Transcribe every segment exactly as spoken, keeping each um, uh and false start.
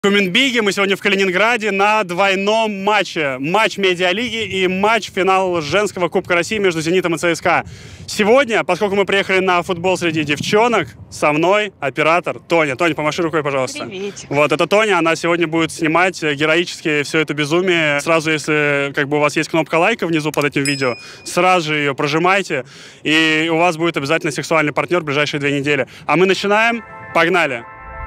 Куменбиги, мы сегодня в Калининграде на двойном матче. Матч медиалиги и матч финал женского Кубка России между «Зенитом» и ЦСКА. Сегодня, поскольку мы приехали на футбол среди девчонок, со мной оператор Тоня. Тоня, помаши рукой, пожалуйста. Привет. Вот, это Тоня, она сегодня будет снимать героически все это безумие. Сразу, если как бы у вас есть кнопка лайка внизу под этим видео, сразу же ее прожимайте, и у вас будет обязательно сексуальный партнер в ближайшие две недели. А мы начинаем. Погнали!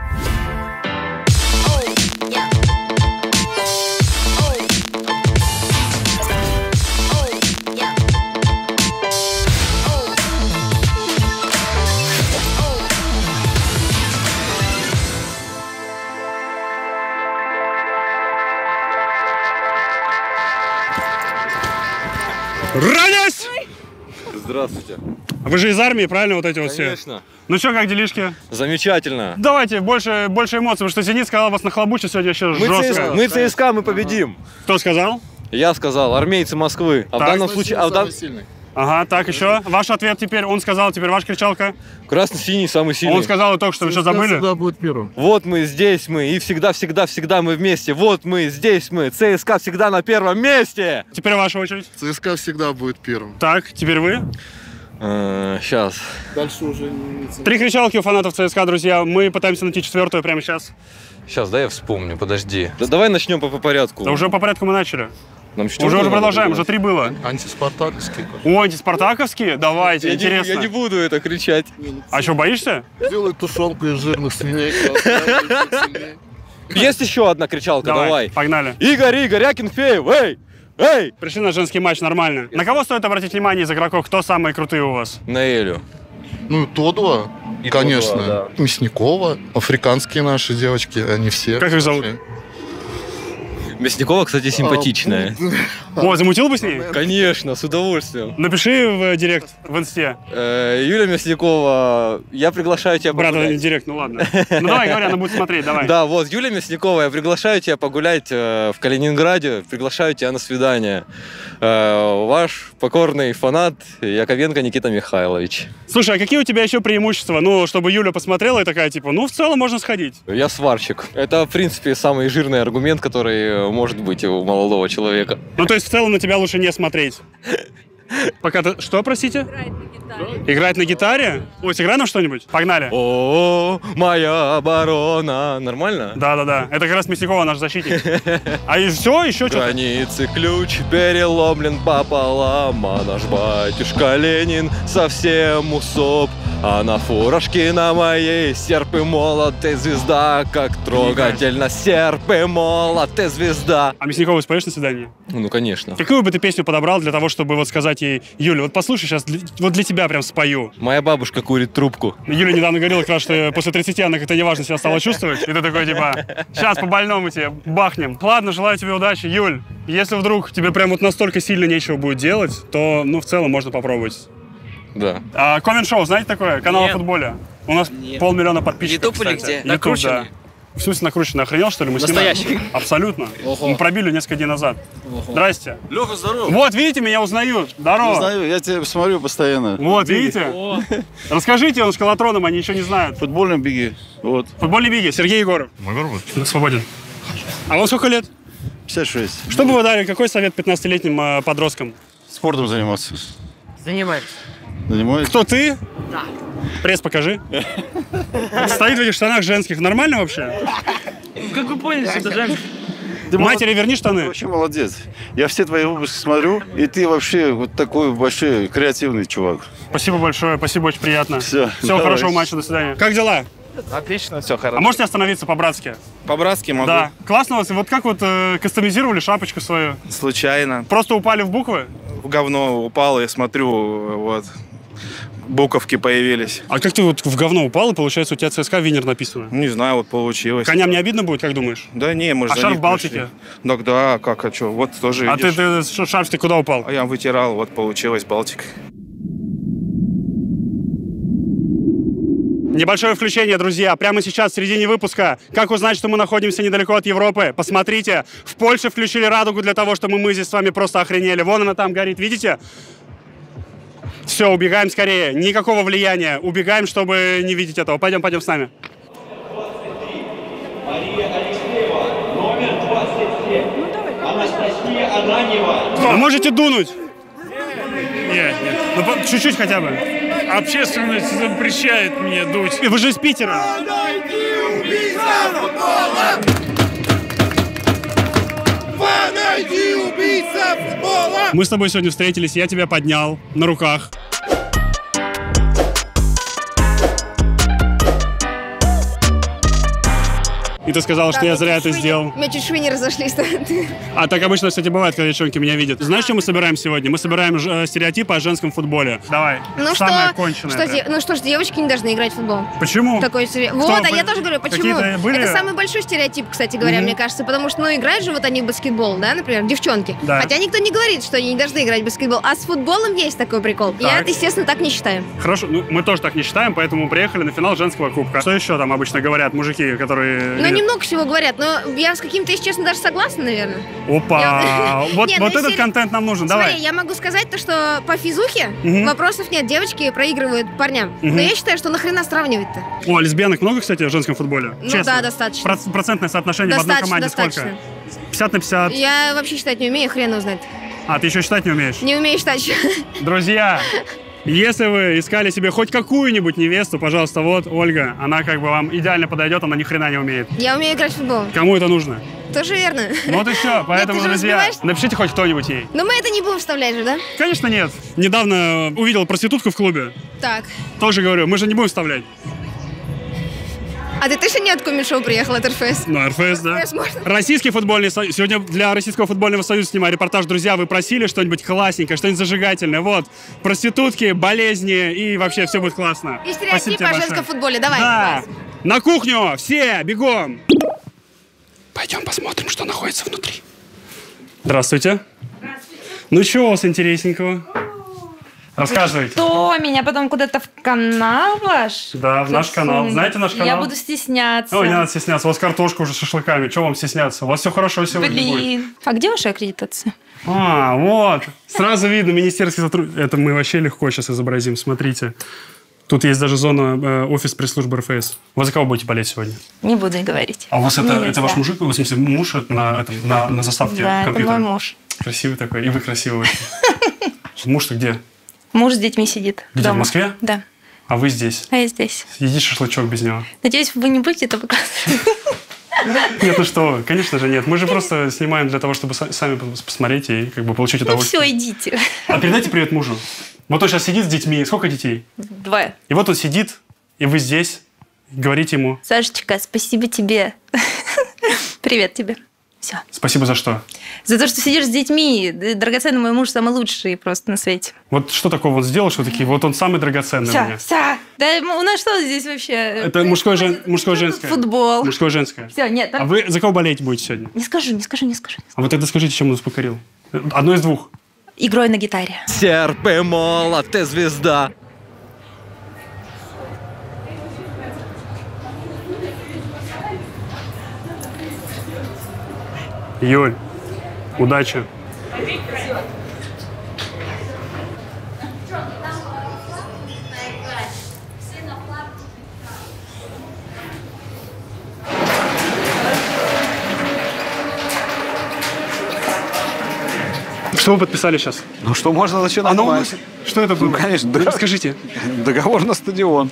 Ранись! Здравствуйте. Вы же из армии, правильно, вот эти вот все? Конечно. Ну что, как делишки? Замечательно. Давайте больше, больше эмоций, потому что «Зенит» сказал, вас нахлобучит сегодня еще Мы жестко. ЦСКА, мы ЦСКА, мы победим. Кто сказал? Я сказал, армейцы Москвы. А в Так. данном случае... А в дан... Ага, так, еще. Ваш ответ теперь, он сказал, теперь ваша кричалка. Красный-синий самый сильный. Он сказал только что, вы что, забыли? Всегда будет первым. Вот мы, здесь мы, и всегда-всегда-всегда мы вместе. Вот мы, здесь мы. ЦСКА всегда на первом месте. Теперь ваша очередь. ЦСКА всегда будет первым. Так, теперь вы. Сейчас. Дальше уже не... Три кричалки у фанатов ЦСКА, друзья. Мы пытаемся найти четвертую прямо сейчас. Сейчас, да, я вспомню, подожди. Да, давай начнем по, по порядку. Да уже по порядку мы начали. Нам Уже, уже продолжаем, уже три было. Антиспартаковский. О, антиспартаковские? Давайте, я, не, интересно. я не буду это кричать. А что, боишься? Сделай тушенку из жирных свиней. Есть еще одна кричалка, Давай, давай. погнали. Игорь, Игорь, Акинфеев, эй! Эй! Пришли на женский матч, нормально. На кого стоит обратить внимание из игроков? Кто самые крутые у вас? На Элю. Ну, Тодуа, И конечно. Тодуа, да. Мясникова, африканские наши девочки, они все. Как их зовут? Мясникова, кстати, симпатичная. О, замутил бы с ней? Конечно, с удовольствием. Напиши в директ, в инсте. Э, Юлия Мясникова, я приглашаю тебя Брат, погулять. директ, ну ладно. Ну давай, говори, она будет смотреть, давай. Да, вот, Юлия Мясникова, я приглашаю тебя погулять э, в Калининграде, приглашаю тебя на свидание. Э, ваш покорный фанат Яковенко Никита Михайлович. Слушай, а какие у тебя еще преимущества? Ну, чтобы Юля посмотрела и такая, типа, ну, в целом можно сходить. Я сварщик. Это, в принципе, самый жирный аргумент, который может быть у молодого человека. Ну, то есть, в целом на тебя лучше не смотреть. Пока ты... Что, простите? Играть на гитаре? Ой, сыграй нам что-нибудь? Погнали. О, моя оборона. Нормально? Да-да-да. Это как раз Мясникова, наш защитник. А и все, еще что-то? Границы ключ переломлен пополам, а наш батюшка Ленин совсем усоп. А на фуражке на моей серп и молот и звезда, как трогательно серп и молот и звезда. А Мясникову споешь на свидании? Ну, конечно. Какую бы ты песню подобрал для того, чтобы вот сказать ей, Юля, вот послушай сейчас, вот для тебя прям спою. Моя бабушка курит трубку. Юля недавно говорила как раз, что после тридцати она как-то неважно себя стала чувствовать. И ты такой, типа, сейчас по-больному тебе бахнем. Ладно, желаю тебе удачи, Юль. Если вдруг тебе прям вот настолько сильно нечего будет делать, то, ну, в целом можно попробовать. Да. А коммент-шоу, знаете такое? Канал Нет. о футболе. У нас Нет. полмиллиона подписчиков, Ютуб или кстати. где? Ютуб, да. Накрученный? В смысле накрученный? Охренел, что ли? Мы снимаем? Настоящий? Абсолютно. Ого. Мы пробили несколько дней назад. Ого. Здрасте. Леха, здорово. Вот, видите, меня узнают. Здорово. Знаю, я тебя смотрю постоянно. Вот, видите? Расскажите, он с Колотроном, они еще не знают. Футбольном беги. Вот. Футбольный биги, Сергей Егоров. Свободен. А вам сколько лет? пятьдесят шесть. Что бы вы дали, какой совет пятнадцатилетним э, подросткам? Спортом заниматься. Занимаюсь. Занимаюсь. Кто ты? Да. Пресс покажи. Стоит в этих штанах женских. Нормально вообще? Как вы поняли, что это женский? Ты Матери верни Ты штаны. вообще молодец. Я все твои выпуски смотрю, и ты вообще вот такой большой креативный чувак. Спасибо большое, спасибо, очень приятно. Всё, Всего давай. хорошего матча, до свидания. Как дела? Отлично, все А хорошо. можете остановиться по-братски? По-братски могу. Да. Классно у вас. Вот как вот э, кастомизировали шапочку свою? Случайно. Просто упали в буквы? В говно упал, я смотрю, вот, буковки появились. А как ты вот в говно упал, и получается у тебя ЦСКА Винер написано? Не знаю, вот получилось. Коням не обидно будет, как думаешь? Да не, мы же А за шарф них Балтики? пришли. Так да, как, а что, вот тоже А ты, видишь. ты что, шарф ты куда упал? А я вытирал, вот получилось Балтик. Небольшое включение, друзья. Прямо сейчас, в середине выпуска. Как узнать, что мы находимся недалеко от Европы? Посмотрите, в Польше включили радугу для того, чтобы мы здесь с вами просто охренели. Вон она там горит, видите? Все, убегаем скорее. Никакого влияния. Убегаем, чтобы не видеть этого. Пойдем, пойдем с нами. Мария Алексеева. Вы можете дунуть? Нет, нет. Ну, по- чуть-чуть хотя бы. Общественность запрещает мне дуть. И вы же из Питера. Мы с тобой сегодня встретились, я тебя поднял на руках. И ты сказал, что я зря это сделал. У меня чуть швы не разошлись. А так обычно, кстати, бывает, когда девчонки меня видят. Знаешь, что мы собираем сегодня? Мы собираем ж- э, стереотипы о женском футболе. Давай. Ну Самое что, конченое. что это. де- ну что ж, девочки не должны играть в футбол. Почему? Такой себе. Вот, а вы- я тоже говорю, почему? какие-то были? Это самый большой стереотип, кстати говоря, Мгм. мне кажется, потому что, ну, играют же вот они в баскетбол, да, например, девчонки. Да. Хотя никто не говорит, что они не должны играть в баскетбол, а с футболом есть такой прикол. Я, Так. естественно, так не считаю. Хорошо, ну мы тоже так не считаем, поэтому мы приехали на финал женского кубка. Что еще там обычно говорят мужики, которые... Ну, видят? немного всего говорят, но я с каким-то, если честно, даже согласна, наверное. Опа! Я- Вот, Не, ну, вот этот если- контент нам нужен, Смотри, давай. я могу сказать то, что по физухе Мгм. вопросов нет, девочки проигрывают парням. Мгм. Но я считаю, что нахрена сравнивать-то? О, лесбиянок много, кстати, в женском футболе? Ну Честно. да, достаточно. Проц- процентное соотношение в одной Достаточно, команде достаточно. сколько? пятьдесят на пятьдесят. Я вообще считать не умею, хрен его знает. А, ты еще считать не умеешь? Не умею считать. Друзья, если вы искали себе хоть какую-нибудь невесту, пожалуйста, вот Ольга, она как бы вам идеально подойдет, она ни хрена не умеет. Я умею играть в футбол. Кому это нужно? Тоже верно. Ну вот и все, поэтому, ты же друзья, разбиваешь. напишите хоть кто-нибудь ей. Но мы это не будем вставлять же, да? Конечно, нет. Недавно увидел проститутку в клубе. Так. Тоже говорю, мы же не будем вставлять. А ты точно не от комик-шоу приехал, от эр эф эс? Ну, эр эф эс, да. эр эф эс можно? Российский футбольный союз. Сегодня для Российского футбольного союза снимаю репортаж. Друзья, вы просили что-нибудь классненькое, что-нибудь зажигательное. Вот. Проститутки, болезни и вообще все будет классно. И Спасибо стереотипы тебе о большое. женском футболе, давай. Да. На кухню! Все, бегом! Пойдем посмотрим, что находится внутри. Здравствуйте. Здравствуйте. Ну, что у вас интересненького? Рассказывайте. Что, меня потом куда-то в канал ваш? Да, в наш канал. Знаете наш канал? Я буду стесняться. Ой, не надо стесняться. У вас картошка уже с шашлыками. Чего вам стесняться? У вас все хорошо сегодня будет. Блин. А где ваша аккредитация? А, вот. Сразу видно, министерский сотрудник. Это мы вообще легко сейчас изобразим. Смотрите. Тут есть даже зона э, офис пресс-службы эр эф эс. Вы за кого будете болеть сегодня? Не буду и говорить. А у вас это, Нельзя. это ваш мужик? В смысле, муж это на, этом, на, на заставке Да, это компьютера? мой муж. Красивый такой. И вы красивый. Муж-то где? Муж с детьми сидит Где, дома. в Москве? Да. А вы здесь? А я здесь. Едите шашлычок без него? Надеюсь, вы не будете это выкладывать. Нет, ну что вы, конечно же нет. Мы же просто снимаем для того, чтобы са- сами посмотреть и как бы получить Ну удовольствие. все, идите. А передайте привет мужу. Вот он сейчас сидит с детьми. Сколько детей? Двое. И вот он сидит, и вы здесь, говорите ему Сашечка, спасибо тебе. Привет тебе. Все. спасибо за что. За то, что сидишь с детьми. Драгоценный мой муж самый лучший просто на свете. Вот что такого он сделал, что такие, вот он самый драгоценный у Все, меня. все. Да у нас что здесь вообще? Это мужское, жен... мужское женское. Футбол. Мужское женское. Все, нет. А только- вы за кого болеете будете сегодня? Не скажу, не скажу, не скажу. А вот это скажите, чем он нас покорил. Одно из двух. Игрой на гитаре. Серп и молот и звезда. Юль, удачи. Что вы подписали сейчас? Ну что, можно начинать? А ну, матч. что это было? Ну, конечно, да. Расскажите. Договор на стадион.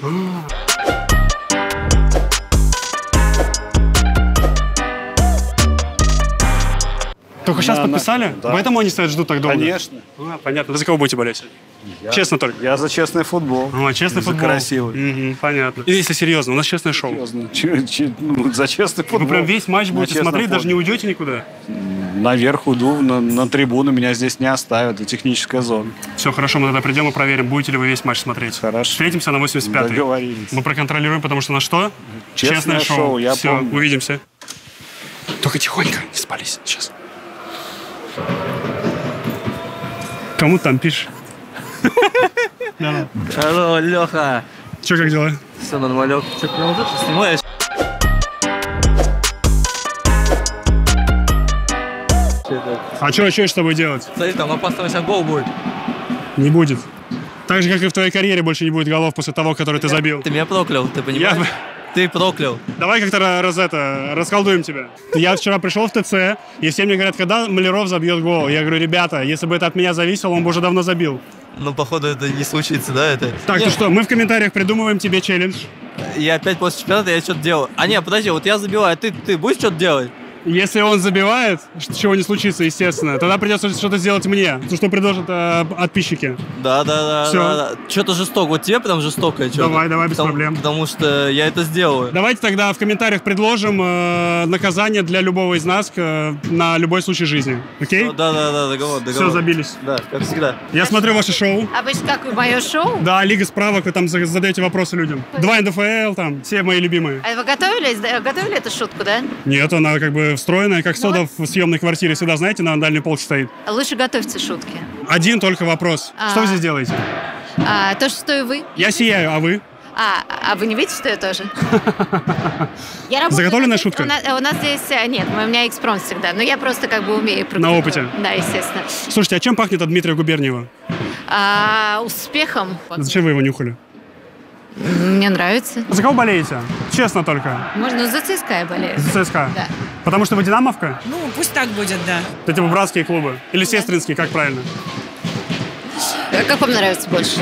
Только сейчас Да, на- подписали? да. Поэтому они стоят, ждут так долго? Конечно. А, понятно. Вы за кого будете болеть? Честно только. Я за честный футбол. О, честный За футбол. красивый. Мгм, понятно. И если серьезно, у нас честное шоу. Серьезно. Че- че- ну, за честный футбол. Вы прям весь матч На будете честном смотреть, даже не футболе. уйдете никуда? Наверх уйду, на, на трибуну меня здесь не оставят. Это техническая зона. Все, хорошо, мы тогда придем и проверим, будете ли вы весь матч смотреть. Хорошо. Встретимся на восемьдесят пятой. Договорились. Мы проконтролируем, потому что на что? Честное шоу, я Все, помню. увидимся. Только тихонько, не спались сейчас. Кому там пишешь? Алло, Леха. Че, как дела? Все нормалек. Ты прям вот это снимаешь? А что, что с тобой делать? Смотри, там опасный сейчас гол будет. Не будет. Так же, как и в твоей карьере больше не будет голов после того, который ты забил. Ты меня проклял, ты Я, понимаешь? Ты проклял. Давай как-то раз это, расколдуем тебя. Я вчера пришел в ТЦ, и все мне говорят, когда Маляров забьет гол? Я говорю, ребята, если бы это от меня зависело, он бы уже давно забил. Ну, походу, это не случится, да? Это... Так, Нет, ну что, мы в комментариях придумываем тебе челлендж. Я опять после чемпионата я что-то делаю. А не, подожди, вот я забиваю, ты, ты будешь что-то делать? Если он забивает, ш- чего не случится, естественно, тогда придется что-то сделать мне, то, что предложат э, подписчики. Да, да, да. Всё. да, да. Что-то жестоко. Вот тебе прям жестокое что-то. Давай, давай, без потому, проблем. Потому что я это сделаю. Давайте тогда в комментариях предложим э, наказание для любого из нас э, на любой случай жизни. Окей? Да, да, да, договор, договор. Все, забились. Да, как всегда. Я смотрю ваше шоу. Обычно как мое шоу. Да, Лига справок, вы там за- задаете вопросы людям. Два эн дэ эф эл, там, все мои любимые. А вы готовились? Да, готовили эту шутку, да? Нет, она как бы встроенная, как сода в съемной квартире. Всегда, знаете, на дальней полке стоит. Лучше готовьте шутки. Один только вопрос. А. Что вы здесь делаете? А, то, что и вы. Я сияю, а вы? А, а вы не видите, что я тоже? Я работаю- Заготовленная шутка? У нас, у нас здесь э, нет, у меня экспромт всегда. Но я просто как бы умею. На опыте? Да, естественно. Слушайте, а чем пахнет от Дмитрия Губерниева? А, успехом. Зачем вы его нюхали? Мне нравится. За кого болеете? Честно только. Можно за ЦСКА я болею. За ЦСКА? Да. Потому что вы динамовка? Ну, пусть так будет, да. Это типа братские клубы? Или сестринские, как правильно? А как вам нравится больше?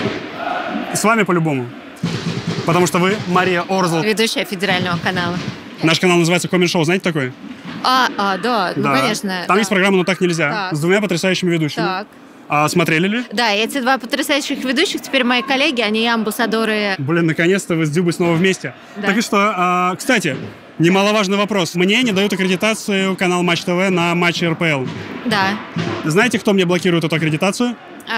С вами по-любому. Потому что вы Мария Орзл. Ведущая федерального канала. Наш канал называется Коммент Шоу. Знаете такой? А, а, да, ну, Да. конечно. Там да. есть программа «Но так нельзя». Так. С двумя потрясающими ведущими. Так. А смотрели ли? Да, и эти два потрясающих ведущих теперь мои коллеги, они амбассадоры. Блин, наконец-то вы с Дюбой снова вместе. Да. Так и что, а, кстати, немаловажный вопрос. Мне не дают аккредитацию канал Матч ТВ на матче эр пэ эл. Да. Знаете, кто мне блокирует эту аккредитацию?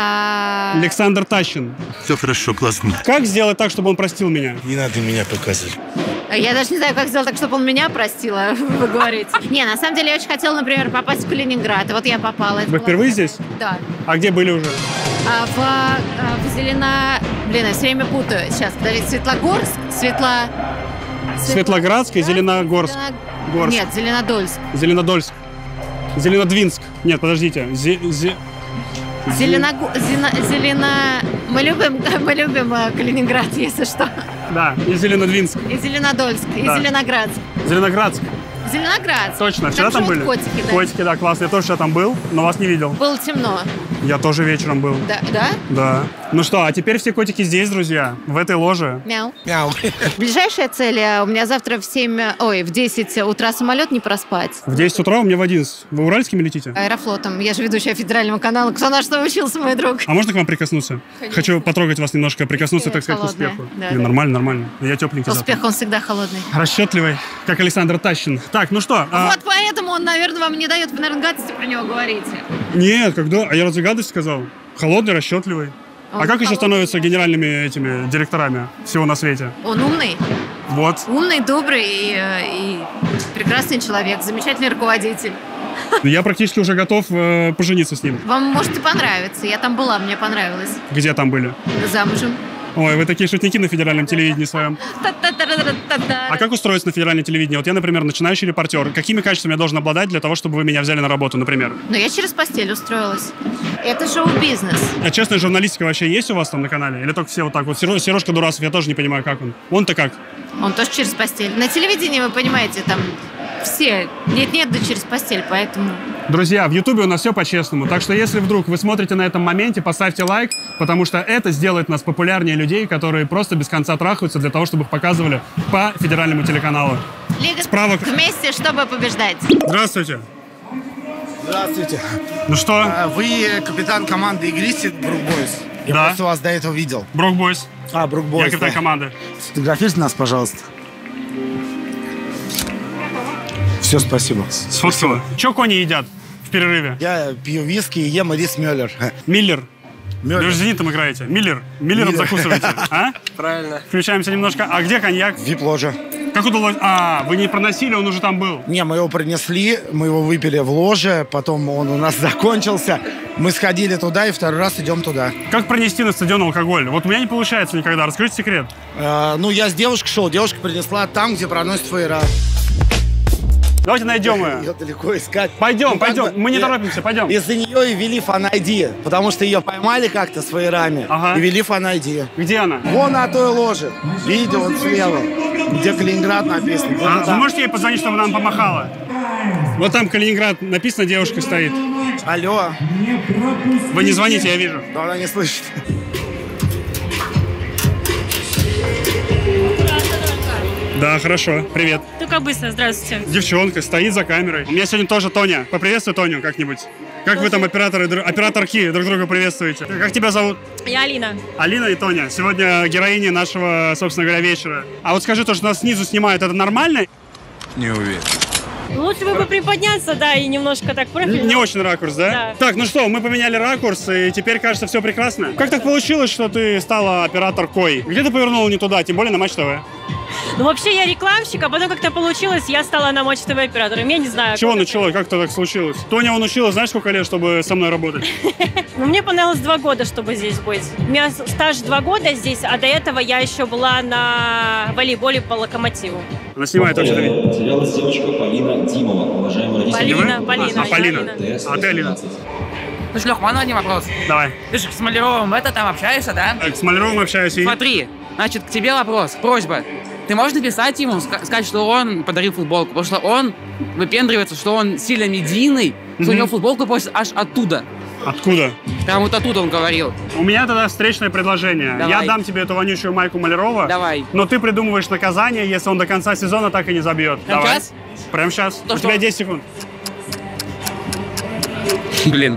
А, Александр Тащин. Все хорошо, классно. Как сделать так, чтобы он простил меня? Не надо меня показывать. Я даже не знаю, как сделать так, чтобы он меня простила, вы говорите. Не, на самом деле я очень хотела, например, попасть в Калининград. И вот я попала. Это Вы было- впервые здесь? Да. А где были уже? А в, а, в Зелено... Блин, я все время путаю. Сейчас, подождите. Светлогорск? Светло... Светлоградск и Зеленогорск. Зелено- Горск. Нет, Зеленодольск. Зеленодольск. Зеленодвинск. Нет, подождите. Зе- зе- Зеленогу... Зелено... Зелено... Мы любим, мы любим э, Калининград, если что. Да, и Зеленодвинск. И Зеленодольск, и Да. Зеленоградск. Зеленоградск. Зеленоградск. Точно. Вчера там живут были? котики, да. Котики, да, классно. Я тоже вчера там был, но вас не видел. Было темно. Я тоже вечером был. Да? Да? Да. Ну что, а теперь все котики здесь, друзья, в этой ложе. Мяу. Мяу. Ближайшая цель, э, у меня завтра в семь, ой, в десять утра самолет не проспать. В десять утра, у меня в одиннадцать. Вы уральскими летите? Аэрофлотом. Я же ведущая федерального канала. Кто на что учился, мой друг? А можно к вам прикоснуться? Конечно. Хочу потрогать вас немножко, прикоснуться, Ты так сказать, к холодная. успеху. Да, Не, да. Нормально, нормально. Я тепленький завтра. Успех, он всегда холодный. Расчетливый, как Александр Тащин. Так, ну что? а- Вот поэтому он, наверное, вам не дает, вы, наверное, гадости про него говорите. Нет, когда? А я разве гадость сказал? Холодный, расчетливый. Он а как еще холодный. становятся генеральными этими директорами всего на свете? Он умный. Вот. Умный, добрый и, э, и прекрасный человек. Замечательный руководитель. Я практически уже готов э, пожениться с ним. Вам может и понравится. Я там была, мне понравилось. Где там были? Замужем. Ой, вы такие шутники на федеральном телевидении своем. А как устроиться на федеральное телевидение? Вот я, например, начинающий репортер. Какими качествами я должен обладать для того, чтобы вы меня взяли на работу, например? Но я через постель устроилась. Это шоу-бизнес. А честная журналистика вообще есть у вас там на канале? Или только все вот так вот? Серо- Сережка Дурасов, я тоже не понимаю, как он. Он-то как? Он тоже через постель. На телевидении, вы понимаете, там все нет-нет, да через постель, поэтому... Друзья, в Ютубе у нас все по-честному. Так что если вдруг вы смотрите на этом моменте, поставьте лайк, потому что это сделает нас популярнее людей, которые просто без конца трахаются для того, чтобы их показывали по федеральному телеканалу. Лига Справок. вместе, чтобы побеждать. Здравствуйте. Здравствуйте. Ну что? А, Вы капитан команды игристик Брук Бойс. Я Да. просто вас до этого видел. Брук Бойс. А, Брук Бойс. Я капитан да. команды. Сфотографируйте нас, пожалуйста. Все, спасибо. Сфоткала. Че кони едят в перерыве? Я пью виски и ем рис Мюллер. Миллер. Мюллер. Вы же «Зенитом» играете. Миллер. Миллером Миллер. закусываете. А? Правильно. Включаемся немножко. А где коньяк? Вип-ложа. Как удалось? А, вы не проносили, он уже там был. Не, мы его принесли, мы его выпили в ложе, потом он у нас закончился. Мы сходили туда и второй раз идем туда. Как пронести на стадион алкоголь? Вот у меня не получается никогда. Расскажите секрет. А, ну, я с девушкой шел, девушка принесла там, где проносит фейера. Давайте найдем ее. Ее далеко искать. Пойдем, Ну, пойдем. как бы, Мы не и- торопимся, пойдем. Из-за нее и вели Fan ай ди, потому что ее поймали как-то с веерами Ага. и вели Fan ай ди. Где она? Вон на той ложе. Видите, вот слева, где Калининград написано. Вот А, вы там. можете ей позвонить, чтобы нам помахала? Вот там Калининград написано, девушка стоит. Алло. Вы не звоните, я вижу. Но она не слышит. Да, хорошо. Привет. Только быстро, здравствуйте. Девчонка стоит за камерой. У меня сегодня тоже Тоня. Поприветствуй Тоню как-нибудь. Как вы там, операторы, дру- операторки, друг друга приветствуете? Как тебя зовут? Я Алина. Алина и Тоня. Сегодня героини нашего, собственно говоря, вечера. А вот скажи, то, что нас снизу снимают, это нормально? Не уверен. Лучше бы приподняться, да, и немножко так профиль. Не очень ракурс, да? Да. Так, ну что, мы поменяли ракурс, и теперь, кажется, все прекрасно. Как так получилось, что ты стала операторкой? Где ты повернула не туда, тем более на Матч ТВ? Ну, вообще, я рекламщик, а потом как-то получилось, я стала на Матч ТВ оператором. Я не знаю. Чего как началось? Как это так случилось? Тоня он учила, знаешь, сколько лет, чтобы со мной работать? это. Ну, мне понравилось два года, чтобы здесь быть. У меня стаж два года здесь, а до этого я еще была на волейболе по Локомотиву. Она снимает вообще-то видео. Потерялась девочка Полина Димова, уважаемые родители. Полина, Полина. А, Полина. А ты, Алина? Слушай, Лех, можно один вопрос? Давай. Ты же с Маляровым это там общаешься, да? Так, с Маляровым общаюсь и... Смотри, значит, к тебе вопрос, просьба. Ты можешь написать ему, ска- сказать, что он подарил футболку, потому что он выпендривается, что он сильно медийный, что у него футболку просят аж оттуда. Откуда? Прям вот оттуда он говорил. У меня тогда встречное предложение. Давай. Я дам тебе эту вонючую майку Малярова. Давай. Но ты придумываешь наказание, если он до конца сезона так и не забьет. Прям Давай. сейчас? Прям сейчас. То, У что- тебя десять секунд. Блин.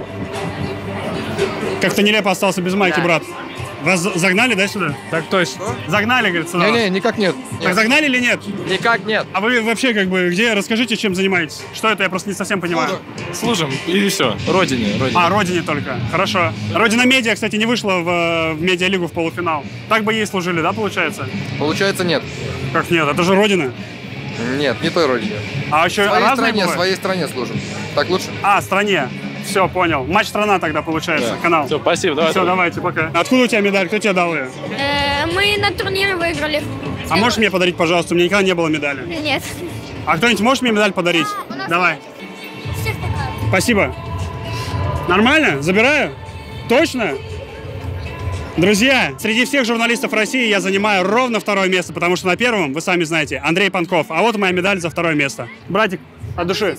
Как-то нелепо остался без майки, Да. брат. Вас за- загнали, да, сюда? Так точно. Загнали, говорит, сюда. Не-не, никак нет. Так загнали или нет? Никак нет. А вы вообще как бы где? Расскажите, чем занимаетесь. Что это? Я просто не совсем понимаю. Служим, и все. Родине, родине. А, Родине только. Хорошо. Родина Медиа, кстати, не вышла в, э, в Медиалигу в полуфинал. Так бы ей служили, да, получается? Получается, нет. Как нет? Это же Родина. Нет, не той родине. А еще Своей разные стране, бывают? своей стране служим. Так лучше? А, стране. Все, понял. Матч страна тогда получается, Да. канал. Всё, спасибо, давай. Все, давайте, пока. Откуда у тебя медаль? Кто тебе дал ее? Э, Мы на турнире выиграли. А можешь мне подарить, пожалуйста? У меня никогда не было медали. Нет. А кто-нибудь может мне медаль подарить? Давай. Спасибо. Нормально? Забираю? Точно? Друзья, среди всех журналистов России я занимаю ровно второе место, потому что на первом, вы сами знаете, Андрей Панков. А вот моя медаль за второе место. Братик, от души.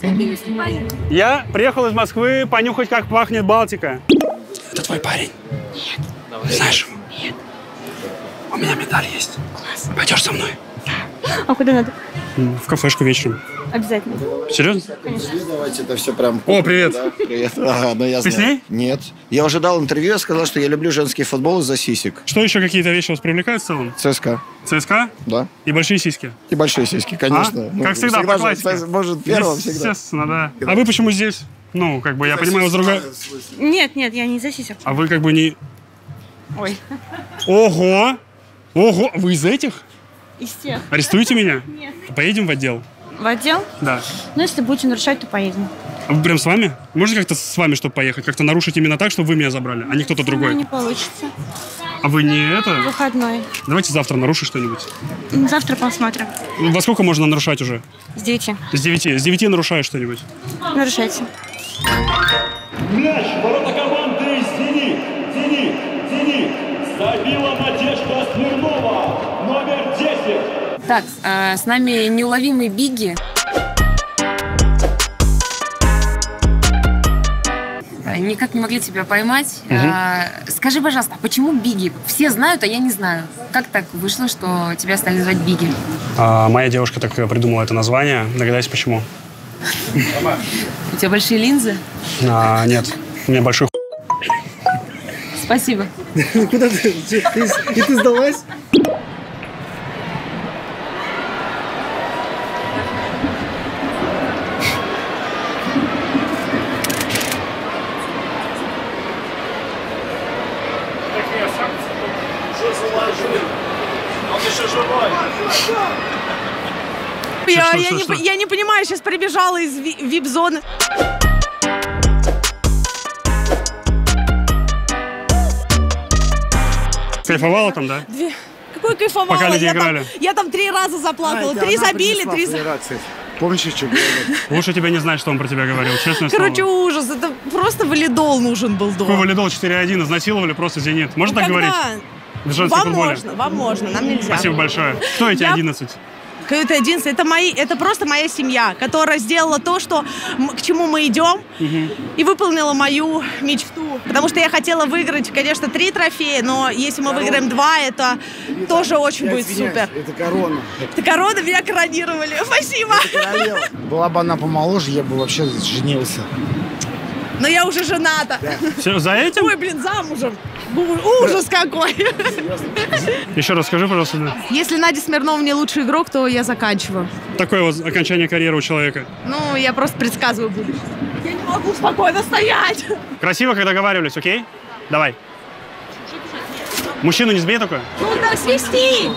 Я приехал из Москвы понюхать, как пахнет Балтика. Это твой парень? Нет. Знаешь его? Нет. У меня медаль есть. Класс. Пойдешь со мной? А куда надо? В кафешку вечером. Обязательно. Серьезно? Давайте, это все прям... О, привет. Да, привет. Ага, ну я Ты знаю. с ней? Нет. Я уже дал интервью, я сказал, что я люблю женский футбол из-за сисек. Что еще какие-то вещи вас привлекают в целом? ЦСКА. ЦСКА? Да. И большие сиськи? И большие сиськи, конечно. А? Ну, Как всегда, по же, классике. Может, первым всегда. Естественно, да. А вы почему здесь? Ну, как бы, я понимаю, с другой... Нет, нет, я не за сисек. А вы как бы не... Ой. Ого! Ого! Вы из этих? Из тех. Арестуете меня? Нет. Поедем в отдел? В отдел? Да. Ну, если будете нарушать, то поедем. А вы прям с вами? Можно как-то с вами, чтобы поехать? Как-то нарушить именно так, чтобы вы меня забрали, а не кто-то Ну, другой? не получится. А вы не это? Выходной. Давайте завтра нарушить что-нибудь. Завтра посмотрим. Во сколько можно нарушать уже? С девяти. С девяти. С девяти нарушаю что-нибудь. Нарушайте. Мяч, ворота команды «Зенит», «Зенит», «Зенит». Забила Надежда Смирнова, номер десять. Так, э, с нами неуловимый Бигги. Э, Никак не могли тебя поймать. Мгм. Э, Скажи, пожалуйста, а почему Бигги? Все знают, а я не знаю. Как так вышло, что тебя стали называть Бигги? А, моя девушка так придумала это название. Догадайся, почему? У тебя большие линзы? А, нет, у меня большой хуй. Спасибо. Куда ты? И ты сдалась? Он еще живой. Я, Что, я что, не, что? по- я не понимаю, сейчас прибежала из ви- вип-зоны. Кайфовала там, да? Две. Какой кайфовала. Пока люди я, играли. там, я там три раза заплакала. Знаете, Три она забили, принесла три за... флюорацию. Помнишь, что говорил? Лучше тебе не знать, что он про тебя говорил, честное Короче, слово. ужас. Это просто валидол нужен был дома. Какой валидол четыре один, изнасиловали просто «Зенит». Можно Ну, так когда? говорить? В женском Вам футболе. можно, вам можно, нам нельзя. Спасибо большое. Кто эти Я- одиннадцать? Это одиннадцать, это мои, это просто моя семья, которая сделала то, что м- к чему мы идем, и выполнила мою мечту. Потому что я хотела выиграть, конечно, три трофея, но если мы выиграем два, это тоже очень Я будет извиняюсь, супер. Это корона. Это корона, меня коронировали. Спасибо. Была бы она помоложе, я бы вообще женился. Но я уже жената. Все, за этим? Ой, блин, замужем. Ужас какой. Еще раз скажи, пожалуйста. Да. Если Надя Смирнова не лучший игрок, то я заканчиваю. Такое вот окончание карьеры у человека. Ну, я просто предсказываю будущее. Я не могу спокойно стоять. Красиво, как договаривались, окей? Давай. Мужчину не сбей только. Ну, так свисти.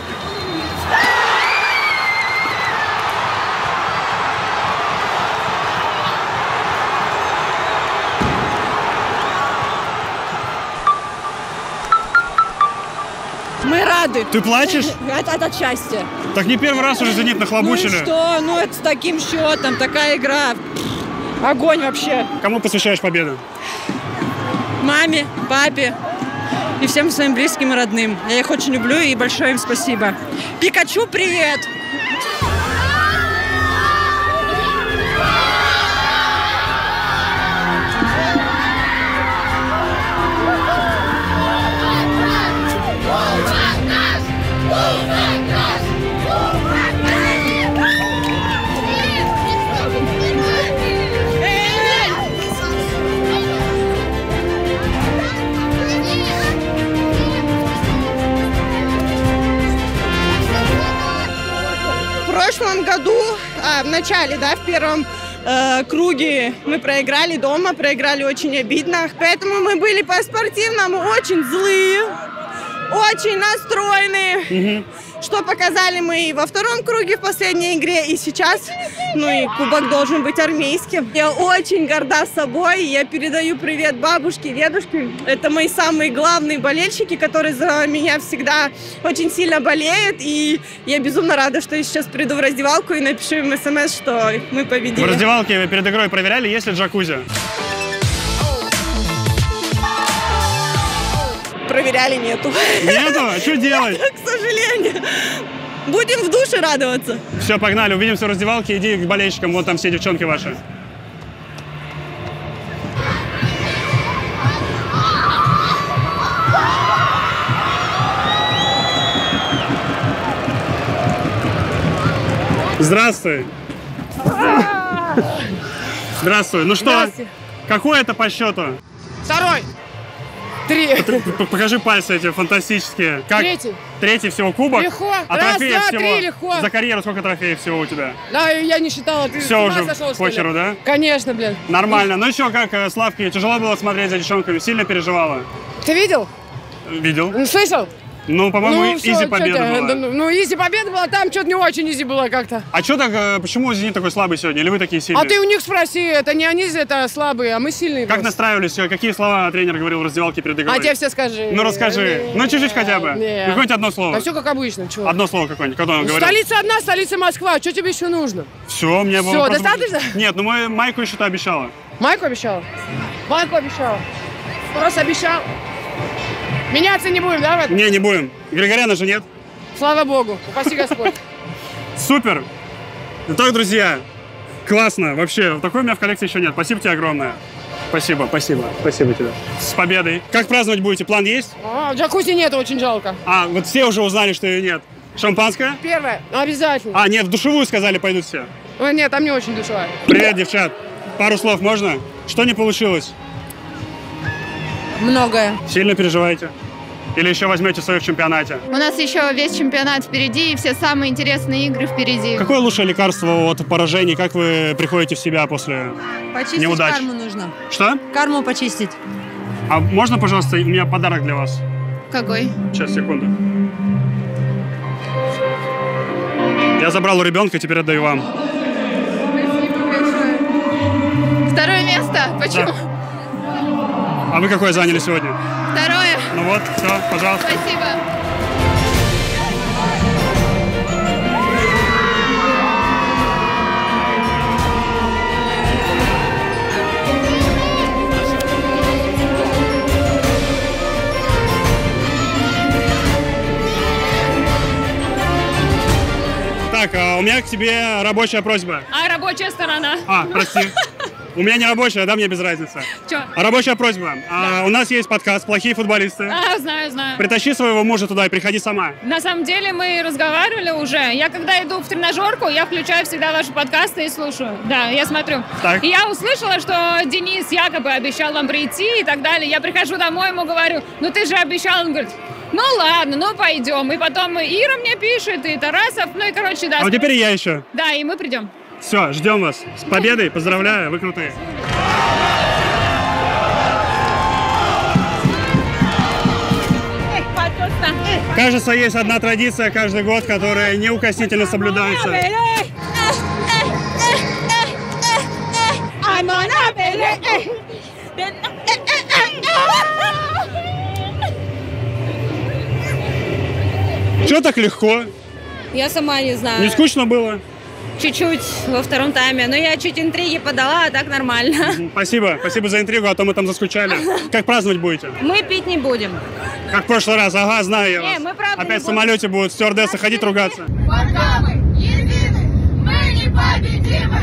Мы рады. Ты плачешь? От, от, от счастья. Так не первый раз уже «Зенит» нахлобучили. Ну и что? Ну это с таким счетом, такая игра. Огонь вообще. Кому посвящаешь победу? Маме, папе и всем своим близким и родным. Я их очень люблю и большое им спасибо. Пикачу, привет! В прошлом году, а, в начале, да, в первом э, круге мы проиграли дома, проиграли очень обидно. Поэтому мы были по-спортивному очень злые, очень настроенные, что показали мы и во втором круге в последней игре, и сейчас. Ну и кубок должен быть армейским. Я очень горда собой, я передаю привет бабушке, дедушке. Это мои самые главные болельщики, которые за меня всегда очень сильно болеют. И я безумно рада, что я сейчас приду в раздевалку и напишу им смс, что мы победили. В раздевалке перед игрой проверяли, есть ли джакузи? Проверяли, нету. Нету? А что делать? К сожалению. Будем в душе радоваться. Все, погнали, увидимся в раздевалке, иди к болельщикам, вот там все девчонки ваши. Здравствуй. Здравствуй. Ну что, Здравствуй. какой это по счету? Второй. Три. П- Покажи пальцы эти фантастические. Как? Третий. Третий всего кубок? Легко. А Раз, трофеев два, всего? три, легко. За карьеру сколько трофеев всего у тебя? Да, я не считала. Ты Все уже по похеру, да? Конечно, блин. Нормально. Ну еще как, э, Славке, тяжело было смотреть за девчонками? Сильно переживала? Ты видел? Видел. Ну, слышал? Ну, по-моему, всё, изи чё победа тебя, была. да, Ну, ну, изи победа была, там что-то не очень изи было как-то. А что так, э, почему «Зенит» такой слабый сегодня? Или вы такие сильные? А ты у них спроси, это не они, это слабые, а мы сильные. Как просто. настраивались? э, Какие слова тренер говорил в раздевалке перед игрой? А тебе все скажи. Ну, расскажи. Ну, чуть-чуть хотя бы. Не. Какое-нибудь одно слово. Да все как обычно, чё. Одно слово какое-нибудь, когда он говорил. Столица одна, столица Москва, что тебе еще нужно? Все, мне было Всё, просто- достаточно? Нет, ну мы майку еще-то обещала. Майку обещал? Майку обещал. Просто обещал. Меняться не будем, да? в этом? Не, не будем. Григоряна же нет. Слава Богу, упаси Господь. Супер. Итак, друзья, классно. Вообще, такой у меня в коллекции еще нет. Спасибо тебе огромное. Спасибо, спасибо. Спасибо тебе. С победой. Как праздновать будете? План есть? А, джакузи нет, очень жалко. А, вот все уже узнали, что ее нет. Шампанское? Первое, обязательно. А, нет, в душевую сказали, пойдут все. Ой, нет, там не очень душевая. Привет, девчат. Пару слов можно? Что не получилось? Многое. Сильно переживаете? Или еще возьмете свое в чемпионате? У нас еще весь чемпионат впереди, и все самые интересные игры впереди. Какое лучшее лекарство от поражений? Как вы приходите в себя после Почистить неудач? карму нужно. Что? Карму почистить. А можно, пожалуйста, у меня подарок для вас? Какой? Сейчас, секунду. Я забрал у ребенка, теперь отдаю вам. Второе место. Почему? Да. А вы какое заняли сегодня? Второе. Ну вот, все, пожалуйста. Спасибо. меня к тебе рабочая просьба. А рабочая сторона? А, прости. У меня не рабочая, да, мне без разницы. Че? Рабочая просьба. Да. А, у нас есть подкаст «Плохие футболисты». А, знаю, знаю. Притащи своего мужа туда и приходи сама. На самом деле мы разговаривали уже. Я когда иду в тренажерку, я включаю всегда ваши подкасты и слушаю. Да, я смотрю. Так. И я услышала, что Денис якобы обещал вам прийти и так далее. Я прихожу домой, ему говорю, ну ты же обещал. Он говорит, ну ладно, ну пойдем. И потом Ира мне пишет, и Тарасов, ну и короче, да. А вот теперь и я еще. Да, и мы придем. Все, ждем вас. С победой, поздравляю, вы крутые. Кажется, есть одна традиция каждый год, которая неукоснительно соблюдается. Чего так легко? Я сама не знаю. Не скучно было? Чуть-чуть во втором тайме. Но я чуть интриги подала, а так нормально. Спасибо. Спасибо за интригу, а то мы там заскучали. Как праздновать будете? Мы пить не будем. Как в прошлый раз. Ага, знаю я вас. Не, мы правда Опять не в самолете будут стюардессы ходить ругаться. Пока мы едины, мы непобедимы.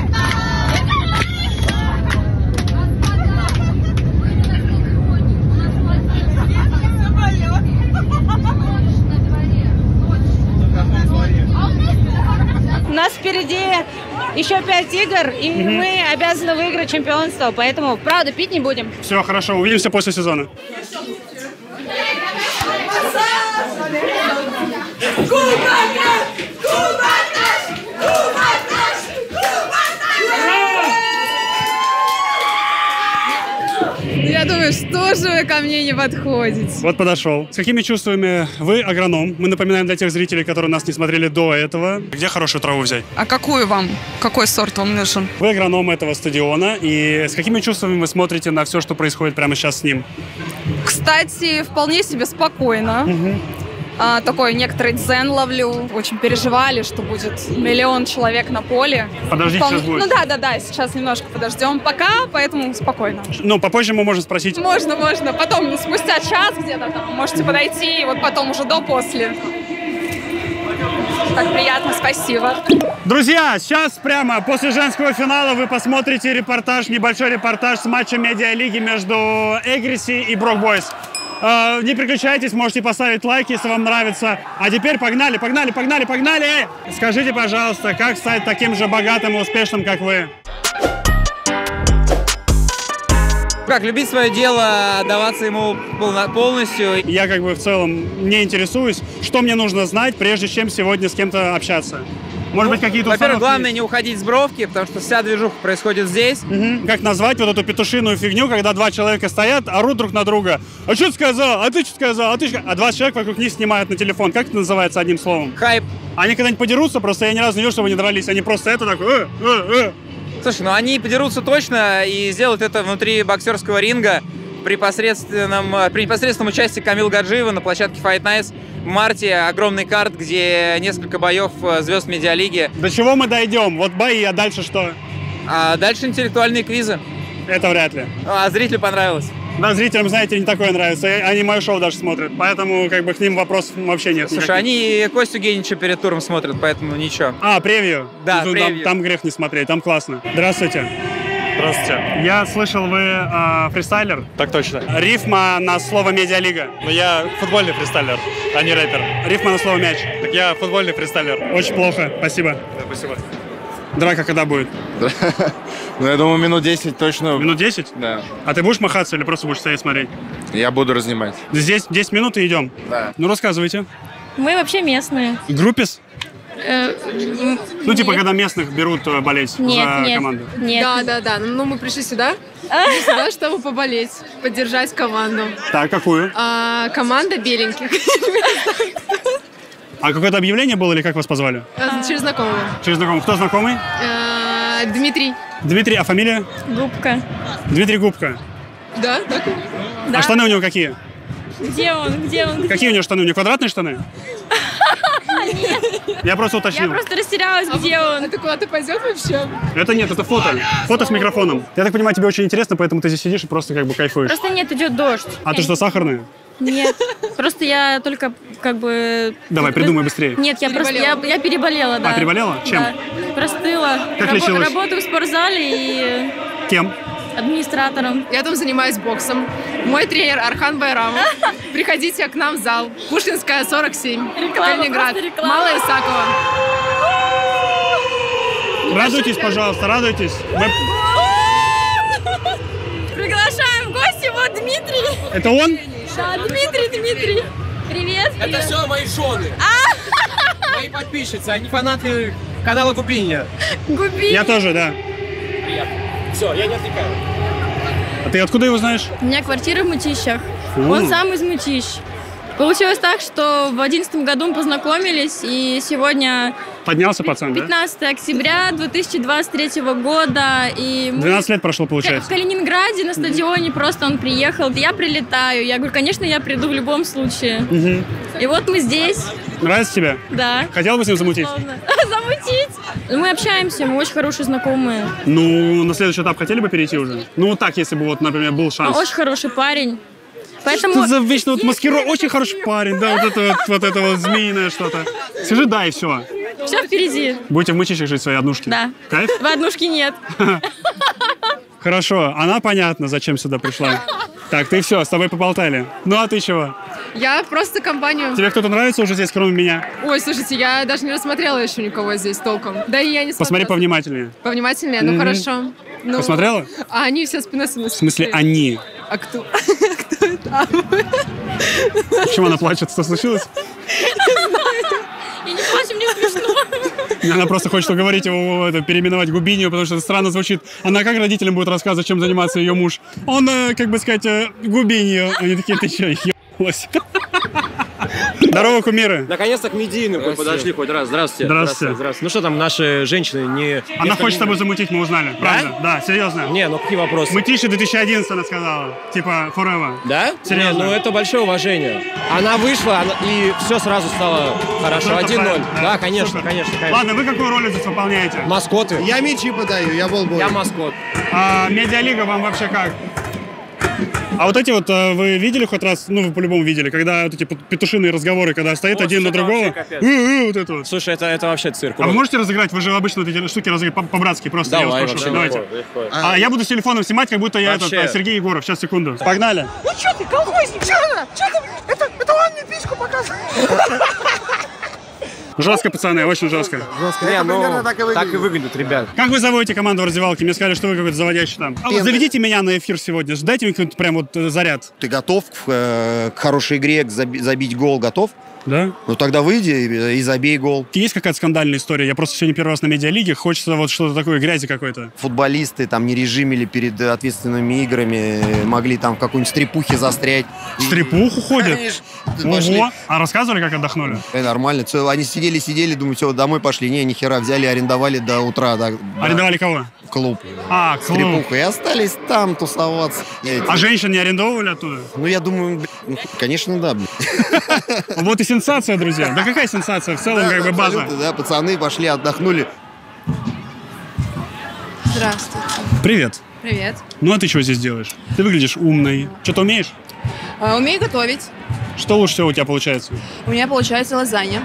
У нас впереди еще пять игр, и Мгм. мы обязаны выиграть чемпионство, поэтому, правда, пить не будем. Все, хорошо. Увидимся после сезона. Я думаю, что же вы ко мне не подходите? Вот подошел. С какими чувствами вы агроном? Мы напоминаем для тех зрителей, которые нас не смотрели до этого. Где хорошую траву взять? А какую вам? Какой сорт вам нужен? Вы агроном этого стадиона. И с какими чувствами вы смотрите на все, что происходит прямо сейчас с ним? Кстати, вполне себе спокойно. А, такой некоторый дзен ловлю. Очень переживали, что будет миллион человек на поле. Подождите, Вполне- сейчас будет. Ну да, да, да, сейчас немножко подождем пока, поэтому спокойно. Ну, попозже мы можем спросить. Можно, можно. Потом, спустя час где-то там, можете подойти, и вот потом уже до-после. Так приятно, спасибо. Друзья, сейчас прямо после женского финала вы посмотрите репортаж, небольшой репортаж с матча медиалиги между Эгриси и Брок Бойс. Э, не переключайтесь, можете поставить лайк, если вам нравится. А теперь погнали, погнали, погнали, погнали! Скажите, пожалуйста, как стать таким же богатым и успешным, как вы? Как, любить свое дело, отдаваться ему полно- полностью. Я как бы в целом не интересуюсь, что мне нужно знать, прежде чем сегодня с кем-то общаться. Может быть, какие-то Во-первых, установки главное не уходить с бровки, потому что вся движуха происходит здесь. Мгм. Как назвать вот эту петушиную фигню, когда два человека стоят, орут друг на друга. А что ты сказал? А ты что сказал? А ты что? А двадцать человек вокруг них снимают на телефон. Как это называется одним словом? Хайп. Они когда-нибудь подерутся, просто я ни разу не видел, чтобы они дрались. Они просто это так... Э, э, э. Слушай, ну они подерутся точно и сделают это внутри боксерского ринга при посредственном, при непосредственном участии Камил Гаджиева на площадке Fight Nights в марте. Огромный карт, где несколько боев звезд медиалиги. До чего мы дойдем? Вот бои, а дальше что? А дальше интеллектуальные квизы. Это вряд ли. А зрителю понравилось. Да, зрителям, знаете, не такое нравится. И они мое шоу даже смотрят. Поэтому как бы к ним вопросов вообще нет. Слушай, никаких. они Костю Генича перед туром смотрят, поэтому ничего. А, превью? Да, Ну, превью. Там, там грех не смотреть, там классно. Здравствуйте. Здравствуйте. Я слышал, вы э, фристайлер? Так точно. Рифма на слово «медиалига». Но я футбольный фристайлер, а не рэпер. Рифма на слово «мяч». Так я футбольный фристайлер. Очень плохо, спасибо. Да, спасибо. Драка когда будет? Ну, я думаю, минут десять точно. Минут десять? Да. А ты будешь махаться или просто будешь стоять смотреть? Я буду разнимать. Здесь десять минут и идем? Да. Ну, рассказывайте. Мы вообще местные. Группис? Э, Ну, типа, когда местных берут э, болеть Нет, за нет, команду. нет. Да, да, да. Ну, мы пришли сюда, сюда, чтобы поболеть, поддержать команду. Так, какую? А, команда беленьких. А какое-то объявление было или как вас позвали? А, Через знакомого. Через знакомых. Кто знакомый? А, Дмитрий. Дмитрий, а фамилия? Губка. Дмитрий Губка. Да, так. А штаны у него какие? Где он? Где он? Какие у него штаны? У него квадратные штаны? Нет. Я просто Я уточнил. просто растерялась, где он. Это куда-то пойдет вообще? Это нет, это фото. Фото с микрофоном. Я так понимаю, тебе очень интересно, поэтому ты здесь сидишь и просто как бы кайфуешь. Просто нет, идет дождь. А ты что, сахарная? Нет, просто я только как бы... Давай, придумай быстрее. Нет, я просто я, я переболела, да. А, переболела? Чем? Да. Простыла. Как Рабо- лечилась? Работаю в спортзале и Кем? администратором. Я там занимаюсь боксом. Мой тренер Архан Байрамов. Приходите к нам в зал. Пушкинская, сорок семь. Реклама, Калининград. просто реклама. Малая Исакова. Радуйтесь, пожалуйста, радуйтесь. Мы... Приглашаем в гости, вот Дмитрий. Это он? Да, Дмитрий, Дмитрий. Привет. Это привет. все мои жены. Мои подписчицы, они фанаты канала Губиня. Губиня. Я тоже, да. Приятно. Все, я не отвлекаю. А ты откуда его знаешь? У меня квартира в Мытищах. О. Он сам из Мытищ. Получилось так, что в одиннадцатом году мы познакомились, и сегодня Поднялся пацан, да? пятнадцатое октября две тысячи двадцать третьего года, и мы двенадцать лет прошло, в получается. Калининграде на стадионе просто он приехал, я прилетаю, я говорю, конечно, я приду в любом случае. Угу. И вот мы здесь. Нравится тебе? Да. Хотел бы с ним замутить? Замутить? Мы общаемся, мы очень хорошие знакомые. Ну, на следующий этап хотели бы перейти уже? Ну, вот так, если бы, вот, например, был Он шанс. очень хороший парень. Поэтому... Что за вечно вот маскировка? Очень хороший парень, да, вот это вот, вот это вот змеиное что-то. Скажи да и все. Все впереди. Будете в Мытищах жить в своей однушке? Да. Кайф? В однушке нет. Хорошо, она понятно, зачем сюда пришла. Так, ты все, с тобой поболтали. Ну, а ты чего? Я просто компанию... Тебе кто-то нравится уже здесь, кроме меня? Ой, слушайте, я даже не рассмотрела еще никого здесь толком. Да и я не смотрела. Посмотри повнимательнее. Повнимательнее? Ну, Мгм. хорошо. Ну, Посмотрела? А они все спиной спиной. В смысле, они? А кто? Кто это? Почему она плачет? Что случилось? Я не плачу, мне смешно. Она просто хочет уговорить его это, переименовать Губинию, потому что это странно звучит. Она как родителям будет рассказывать, чем занимается ее муж? Он, э, как бы сказать, э, Губинию. Они такие, ты что, ебалась? Здорово, кумиры. Наконец-то к медийным вы подошли хоть раз. Здравствуйте. Здравствуйте. Здравствуйте. Ну что там, наши женщины не... Она хочет с тобой замутить, мы узнали. Правда? Да, серьезно. Не, ну какие вопросы? Мытищи две тысячи одиннадцать, она сказала. Типа, forever. Да? Серьезно. Не, ну это большое уважение. Она вышла, она- и все сразу стало хорошо. Супер, один ноль. да. Да, конечно, Супер. конечно, конечно. Ладно, вы какую роль здесь выполняете? Маскоты. Я мячи подаю, я болбой. Я маскот. А медиалига вам вообще как? А вот эти вот, э, вы видели хоть раз, ну, вы по-любому видели, когда вот эти пет- петушиные разговоры, когда стоит О, один на это другого, вообще капец. «Э, э», вот это вот. Слушай, это, это вообще цирк. А вы можете разыграть? Вы же обычно вот эти штуки разыграете по- по-братски, просто я Давай, вас прошу. вообще Давайте. легко, легко. А я буду с телефоном снимать, как будто я этот, Вообще. э, Сергей Егоров. Сейчас, секунду. Погнали. Ну что ты, колхозник, что это? Что ты? Это, это он мне письку показывает. Жестко, пацаны, очень жестко. Не, ну, так и выглядит, ребят. Как вы заводите команду в раздевалке? Мне сказали, что вы какой-то заводящий там. А вот заведите меня на эфир сегодня. Дайте мне какой-то прям вот э, заряд. Ты готов к, э, к хорошей игре, к заби- забить гол? Готов? Да? Ну тогда выйди и, и забей гол. Есть какая-то скандальная история? Я просто сегодня первый раз на медиалиге. Хочется вот что-то такое, грязи какой-то. Футболисты там не режимили перед ответственными играми, могли там в какой-нибудь стрепухе застрять. В стрепуху ходят? Конечно. Ого! Пошли. А рассказывали, как отдохнули? Э, Нормально. Всё, они сидели-сидели, думаю, все, домой пошли. Не, нихера, взяли, арендовали до утра. до- до- Арендовали кого? Клуб. А, клуб. Стрепуха. И остались там тусоваться. Эти. А женщин не арендовывали оттуда? Ну, я думаю, блин, ну, конечно, да. блин. Вот и сенсация, друзья. Да какая сенсация? В целом, Да, как бы база. абсолютно, да, пацаны пошли, отдохнули. Здравствуйте. Привет. Привет. Ну а ты что здесь делаешь? Ты выглядишь умной. Что-то умеешь? А, умею готовить. Что лучше всего у тебя получается? У меня получается лазанья.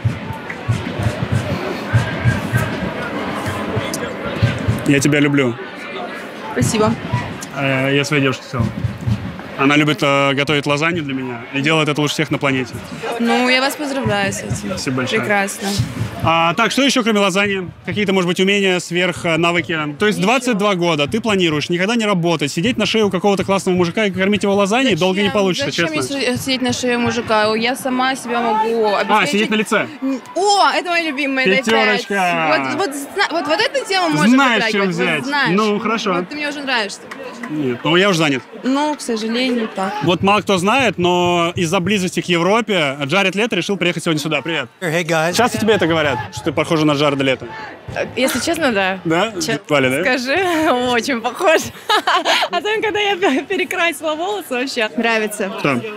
Я тебя люблю. Спасибо. Э, Я своей девушке сказал. Она любит э, готовить лазанью для меня и делает это лучше всех на планете. Ну, я вас поздравляю с этим. Спасибо большое. Прекрасно. А, так, что еще кроме лазаньи? Какие-то, может быть, умения, сверх э, навыки? То есть двадцать два года, ты планируешь никогда не работать, сидеть на шее у какого-то классного мужика и кормить его лазаньей долго не получится, Зачем честно. мне си- сидеть на шее мужика? Я сама себя могу обеспечить. А, сидеть на лице. О, это моя любимая. дай пять. Пятерочка. Вот, вот, зна- вот, вот эту тему можно Знаешь, затрагивать. чем Вот взять. знаешь. Ну, хорошо. Вот ты мне уже нравишься. Нет, ну я уже занят. Ну, к сожалению, так. Вот мало кто знает, но из-за близости к Европе Джаред Лето решил приехать сегодня сюда. Привет. Hey guys. Часто тебе это говорят, что ты похожа на Джареда Лето? Если честно, да. Да? Вали, да? Скажи, очень похож. А то, когда я перекрасила волосы, вообще нравится. Что?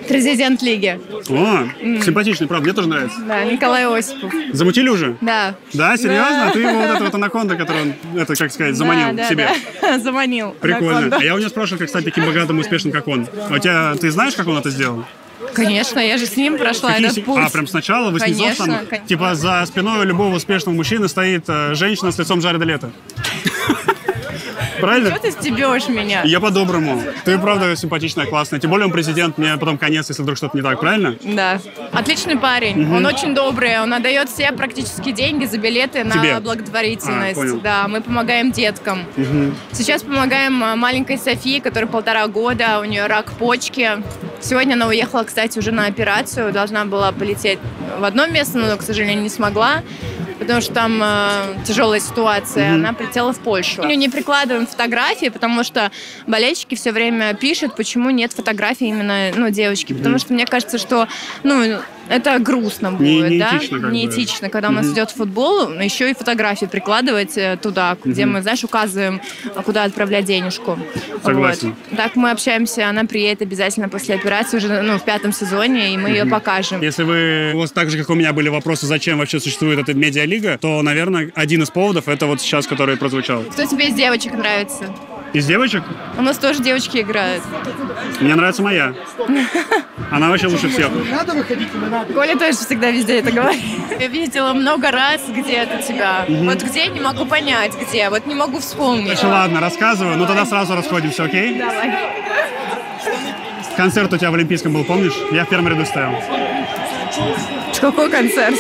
Президент лиги. О, mm. симпатичный, правда, мне тоже нравится. Да, Николай Осипов. Замутили уже? Да. Да, серьезно? Да. Ты его вот эта вот анаконда, которую он, это, как сказать, заманил да, к себе? Да, заманил. Прикольно. Анаконду. А я у него спрашивал, как стать таким богатым и успешным, как он. А у тебя, ты знаешь, как он это сделал? Конечно, я же с ним прошла Какие этот си... путь. А, прям сначала, вы с низов там? Конечно. Типа за спиной любого успешного мужчины стоит э, женщина с лицом Джареда Лето. Правильно? Что ты стебешь меня? Я по-доброму. Ты, правда, симпатичная, классная. Тем более он президент, мне потом конец, если вдруг что-то не так, правильно? Да. Отличный парень. Угу. Он очень добрый. Он отдает все практически деньги за билеты Тебе? на благотворительность. А, понял. Да, мы помогаем деткам. Угу. Сейчас помогаем маленькой Софии, которой полтора года, у нее рак почки. Сегодня она уехала, кстати, уже на операцию. Должна была полететь в одно место, но, к сожалению, не смогла, потому что там э, тяжелая ситуация. Mm-hmm. Она прилетела в Польшу. Мы не прикладываем фотографии, потому что болельщики все время пишут, почему нет фотографий именно ну, девочки. Mm-hmm. Потому что мне кажется, что ну, это грустно будет, не, не да? Этично, не бы. этично, когда у нас mm-hmm. идет футбол, еще и фотографии прикладывать туда, где mm-hmm. мы, знаешь, указываем, куда отправлять денежку. Согласен. Вот. Так мы общаемся, она приедет обязательно после операции уже ну, в пятом сезоне, и мы mm-hmm. ее покажем. Если вы, у вас так же, как у меня, были вопросы, зачем вообще существует эта медиалига, то, наверное, один из поводов это вот сейчас, который прозвучал. Кто тебе из девочек нравится? Из девочек? У нас тоже девочки играют. Мне нравится моя. Она вообще лучше всех. Надо выходить или надо? Коля тоже всегда везде это говорит. Я видела много раз где-то тебя. Угу. Вот где, не могу понять, где. Вот не могу вспомнить. Значит, ладно, рассказываю. Ну тогда сразу расходимся, окей? Давай. Концерт у тебя в Олимпийском был, помнишь? Я в первом ряду стоял. Какой концерт?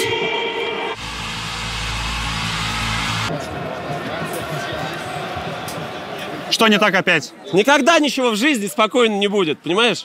Что не так опять? Никогда ничего в жизни спокойно не будет, понимаешь?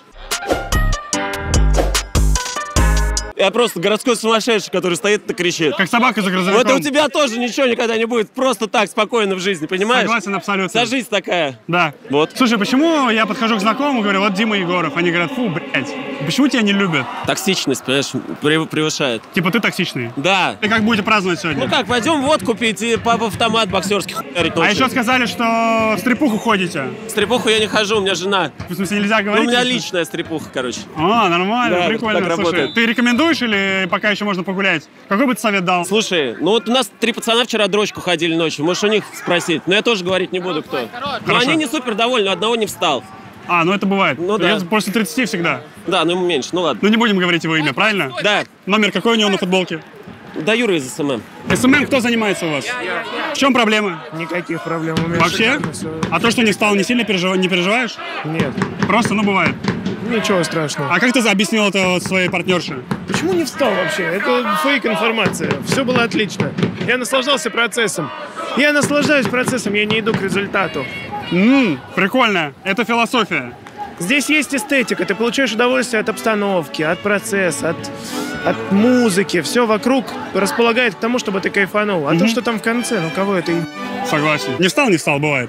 Я просто городской сумасшедший, который стоит и кричит. Как собака за грузовиком. Вот и у тебя тоже ничего никогда не будет просто так спокойно в жизни, понимаешь? Согласен абсолютно. Вся жизнь такая. Да. Вот. Слушай, почему я подхожу к знакомым и говорю, вот Дима Егоров. Они говорят, фу, блядь, почему тебя не любят? Токсичность, понимаешь, превышает. Типа ты токсичный? Да. И как будете праздновать сегодня? Ну как, пойдем водку пить и по автомат боксерский хуярить. А еще сказали, что в стрипуху ходите. В стрипуху я не хожу, у меня жена. В смысле, нельзя говорить? Ну, у меня личная стрипуха, короче. А, нормально, да, прикольно. так Слушай, работает. ты рекомендуешь или пока еще можно погулять? Какой бы ты совет дал? Слушай, ну вот у нас три пацана вчера дрочку ходили ночью, можешь у них спросить. Но я тоже говорить не буду, кто. Но они не супер довольны, одного не встал. А, ну это бывает. Ну да. Я после тридцати всегда. Да, ну ему меньше, ну ладно. Ну не будем говорить его имя, правильно? Да. Номер какой у него на футболке? Да, Юра из СММ. СММ кто занимается у вас? Я, я, я. В чем проблема? Никаких проблем у меня. Вообще? А то, что не встал, не сильно пережив... не переживаешь? Нет. Просто, ну, бывает. Ничего страшного. А как ты объяснил это вот своей партнерше? Почему не встал вообще? Это фейк-информация. Все было отлично. Я наслаждался процессом. Я наслаждаюсь процессом, я не иду к результату. Ммм, прикольно. Это философия. Здесь есть эстетика. Ты получаешь удовольствие от обстановки, от процесса, от, от музыки. Все вокруг располагает к тому, чтобы ты кайфанул. А угу. то, что там в конце, ну кого это... Согласен. Не встал, не встал, бывает.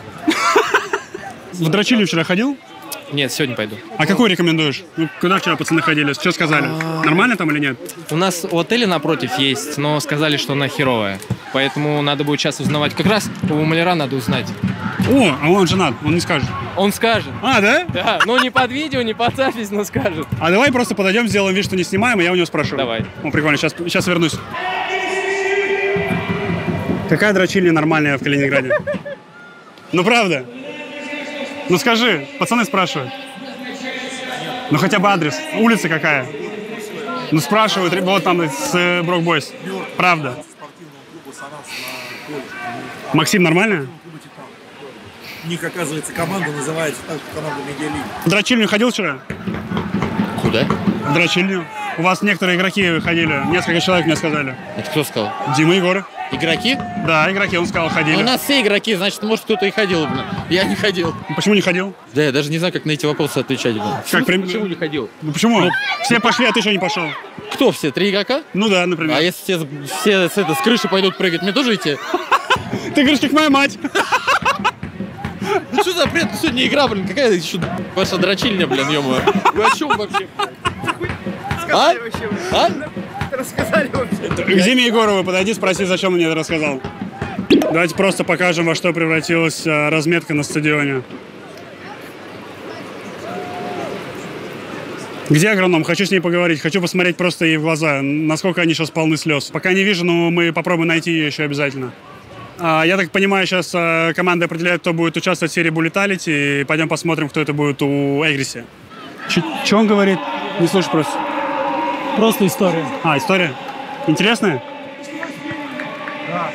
В дрочилью вчера ходил? Нет, сегодня пойду. А какой рекомендуешь? Ну, куда вчера пацаны ходили? Что сказали? Нормально там или нет? У нас у отеля напротив есть, но сказали, что она херовая. Поэтому надо будет сейчас узнавать. Как раз у маляра надо узнать. О, а он женат, он не скажет. Он скажет. А, да? Да, ну не под видео, не под запись, но скажет. А давай просто подойдем, сделаем вид, что не снимаем, и я у него спрошу. Давай. О, прикольно, сейчас, сейчас вернусь. Какая дрочильня нормальная в Калининграде? Ну, правда? Ну, скажи, пацаны спрашивают. Ну, хотя бы адрес. Улица какая? Ну, спрашивают, вот там с Брок Бойс. Правда. Максим, нормально? У них, оказывается, команда называется так, команда Медиалиги. В дрочильню ходил вчера? Куда? В дрочильню. У вас некоторые игроки ходили, несколько человек мне сказали. Это кто сказал? Дима Егоров. Игроки? Да, игроки, он сказал, ходили. У нас все игроки, значит, может, кто-то и ходил. Я не ходил. Почему не ходил? Да, я даже не знаю, как на эти вопросы отвечать. Как, почему, почему не ходил? Ну почему? Ну, все пошли, а ты еще не пошел. Кто все? Три игрока? Ну да, например. А если все, все с, это, с крыши пойдут прыгать, мне тоже идти? Ты говоришь, как моя мать. Ну что за бред? Сегодня игра, блин, какая еще ваша дрочильня, блин, ё-моё. Вы о чем вообще? А? А? Рассказали вообще. К Диме Егорову подойди, спроси, зачем он мне это рассказал. Давайте просто покажем, во что превратилась разметка на стадионе. Где агроном? Хочу с ней поговорить. Хочу посмотреть просто ей в глаза, насколько они сейчас полны слез. Пока не вижу, но мы попробуем найти ее еще обязательно. А, я так понимаю, сейчас а, команда определяет, кто будет участвовать в серии Буллеталити. И пойдем посмотрим, кто это будет у Эгриси. Что он говорит? Не слушай просто. Просто история. А, история? Интересная? Да.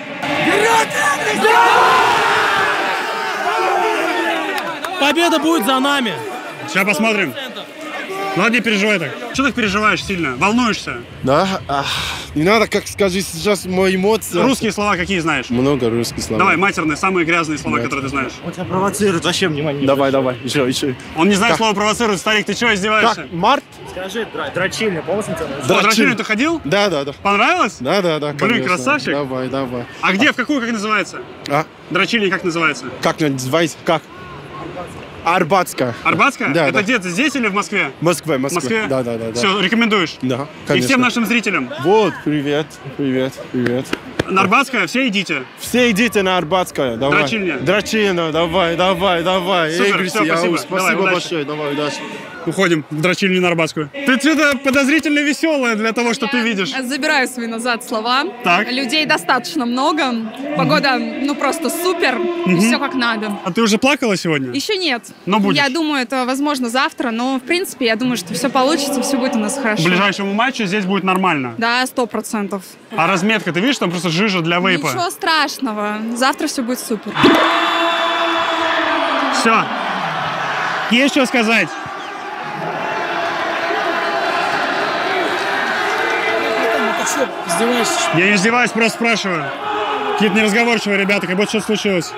Победа будет за нами. Сейчас посмотрим. Ладно, не переживай так. Что так переживаешь сильно? Волнуешься? Да? Ах, не надо, как скажи сейчас мои эмоции. Русские слова какие знаешь? Много русских слов. Давай, матерные, самые грязные слова, да, которые ты знаешь. Он тебя провоцирует, зачем внимание? Давай, давай, еще, еще. Он не знает как? слово провоцирует. Старик, ты что, издеваешься? Как? Март? Скажи, дрочильня, помнишь? О, дрочильню ты ходил? Да, да, да. Понравилось? Да, да, да. Блин, конечно. красавчик. Давай, давай. А где, в какую, как называется? А? Дрочильня как называется? Как называется? Как? Арбатская. Арбатская? Да, это да. где-то здесь или в Москве? В Москве, В Москве? Да, да, да. Все, рекомендуешь? Да, конечно. И всем нашим зрителям? Вот, привет, привет, привет. На Арбатская все идите? Все идите на Арбатская, давай. Дрочильня? Дрочильня, давай, давай, давай. Супер, Игорь, все, я спасибо. спасибо Давай, большое, давай, удачи. Уходим в дрочильню на Арбатскую. Ты что-то подозрительно веселая для того, что ты видишь. Забираю свои назад слова. Так. Людей достаточно много. Погода, ну, просто супер. И все как надо. А ты уже плакала сегодня? Еще нет. Но будешь? Я думаю, это возможно завтра, но, в принципе, я думаю, что все получится, все будет у нас хорошо. К ближайшему матчу здесь будет нормально? Да, сто процентов. А разметка, ты видишь, там просто жижа для вейпа? Ничего страшного. Завтра все будет супер. Все. Есть что сказать? Издеваешься? Я не издеваюсь, просто спрашиваю. Какие-то неразговорчивые ребята, как будто что-то случилось.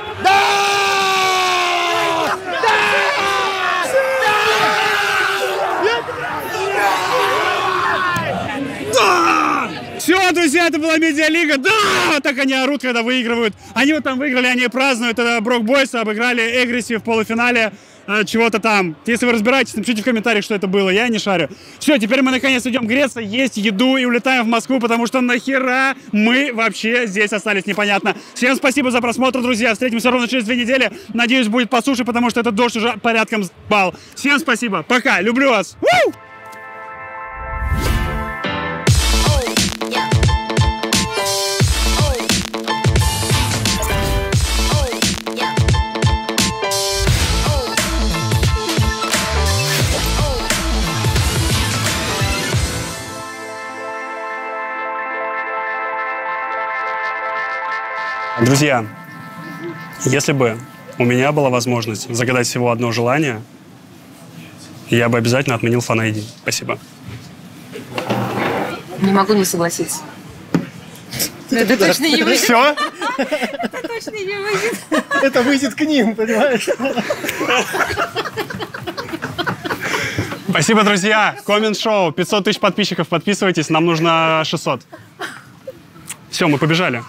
Да! Все, друзья, это была Медиалига. Да! Так они орут, когда выигрывают. Они вот там выиграли, они празднуют. Это Брок Бойс обыграли Эгриси в полуфинале. Чего-то там. Если вы разбираетесь, напишите в комментариях, что это было. Я не шарю. Все, теперь мы наконец идем греться, есть еду и улетаем в Москву, потому что нахера мы вообще здесь остались, непонятно. Всем спасибо за просмотр, друзья. Встретимся ровно через две недели. Надеюсь, будет по суше, потому что этот дождь уже порядком сбал. Всем спасибо. Пока. Люблю вас. У! Друзья, если бы у меня была возможность загадать всего одно желание, я бы обязательно отменил Фан ай ди. Спасибо. Не могу не согласиться. Это точно не выйдет. Все? Это точно не выйдет. Это выйдет к ним, понимаешь? Спасибо, друзья. Коммент-шоу. пятьсот тысяч подписчиков. Подписывайтесь. Нам нужно шестьсот. Все, мы побежали.